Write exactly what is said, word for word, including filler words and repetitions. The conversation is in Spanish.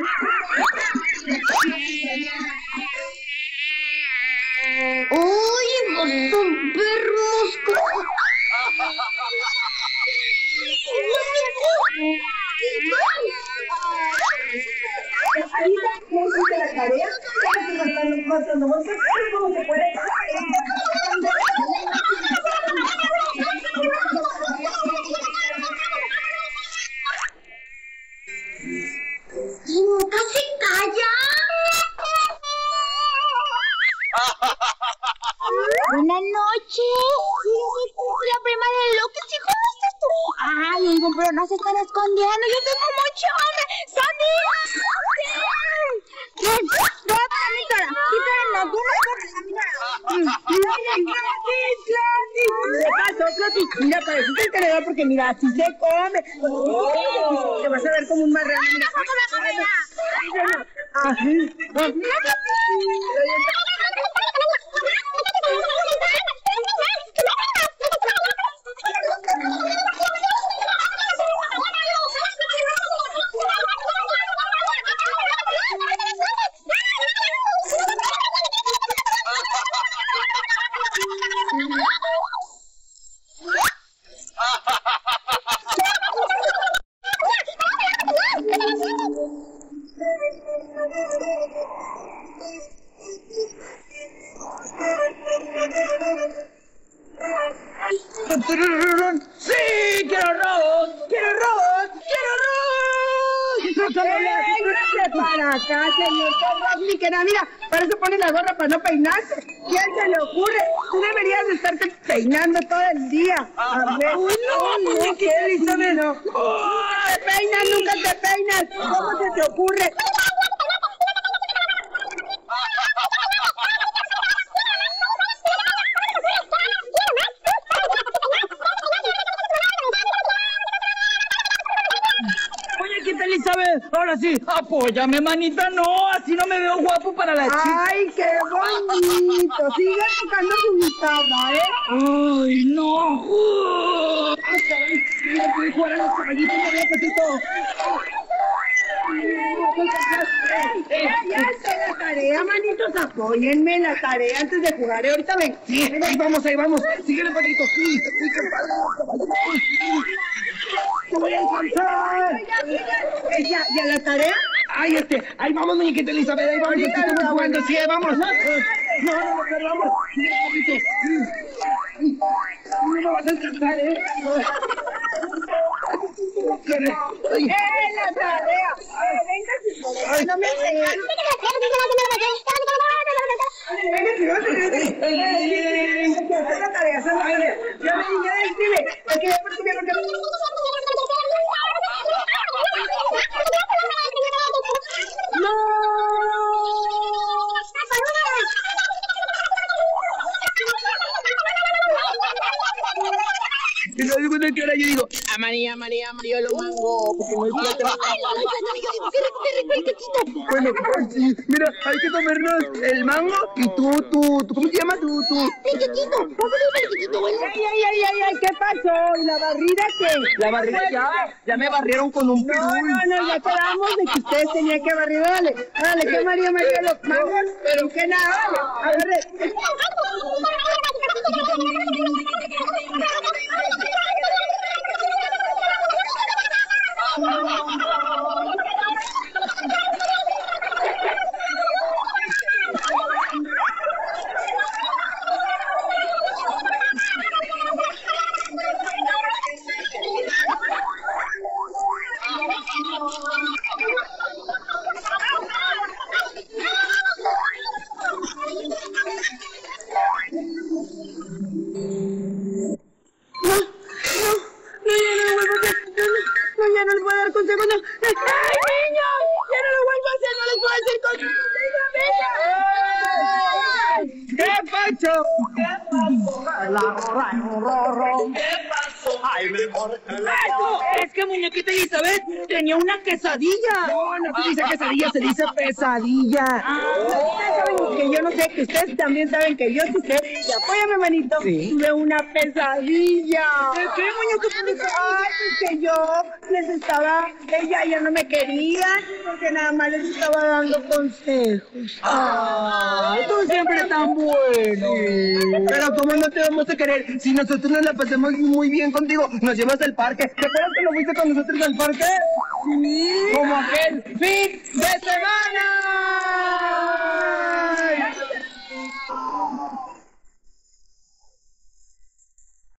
¡Uy, vos enfermos! la tarea, ¿cómo se puede? ¿Y nunca se calla? Buenas noches. La prima de Lucas, ¿sí conoces tú? Ay, ningún pero no se están escondiendo. Yo tengo mucho hambre. ¡Sandía! ¡Sí! ¡Ven! ¡Ven, Anita! ¡Quítala! ¡Tú no corres, Anita! ¿Qué pasó, Floti? Mira, pareciste el tenedor porque mira, así se come. Te vas a ver como un marrano. ¡Ay, no, por allá! ¡Sí! ¡Quiero arroz! ¡Quiero arroz! ¡Quiero arroz! ¡Para acá, señor! Ni que nada, mira, para eso pone la gorra para no peinarse. ¿Quién se le ocurre? Tú deberías de estarte peinando todo el día. A ver. ¡Uy, no, no! ¿Qué, Elizabeth? No. ¡Te peinas, nunca te peinas! ¿Cómo se te ocurre? Elizabeth, ahora sí, apóyame, manita, no, así no me veo guapo para la chica. ¡Ay, qué bonito! Sigue tocando tu guitarra, ¿eh? ¡Ay, no! Uh, ¡Mira, voy a jugar a los caballitos, me veo petito! Ya está la tarea, manitos, apóyenme en la tarea antes de jugar, ¿eh? Ahorita ven. Sí, ahí vamos, ahí vamos. Síguele, patito. Sí, sí, qué padre. ¡Te voy a alcanzar! ¿Ya, ya la tarea? Ay, este, ahí vamos, muñequita Elizabeth, ahí vamos, aquí estamos jugando, sí, ahí vamos. No, no, no, perdamos. No me vas a alcanzar, ¿eh? ¡Eh, la tarea! ¡Venga, no me enseñan! ¡Venga, la tarea, esa la tarea! ¡Ya me ya escribe! ¿Por qué? ¿Por qué? ¿Por qué? ¿Qué hora yo digo? A María, María, María, lo mango. Porque no hay plata. ¡Ay, no, no, no! ¡Qué rico, qué rico! Bueno, sí, mira, hay que comernos el mango y tú, tú, tú, ¿cómo te llamas tú, tú? ¡Piquitito! ¿Cómo se llama el piquitito, bueno? ¡Ay, ay, ay, ay, ay! ¿Qué pasó? ¿Y la barrida qué? La barrida ya, ya me barrieron con un pirul. No, no, no, ya quedamos de que ustedes tenían que barrir. Dale, dale, que María, María, los mangos, pero que nada, dale, agarre. Es que muñequita Elizabeth tenía una quesadilla. No, no se dice quesadilla, se dice pesadilla. Ah, que yo no sé, que ustedes también saben que yo sí sé. Y apóyame, manito. Sí. Tuve una pesadilla. ¿De qué, muñeco? Ay, pues que yo les estaba... Ella ya no me querían porque nada más les estaba dando consejos. ¡Ah! Tú siempre tan bueno. Pero ¿cómo no te vamos a querer si nosotros nos la pasamos muy bien contigo? Nos llevas al parque. ¿Te acuerdas que lo fuiste con nosotros al parque? Sí. Como aquel fin de semana.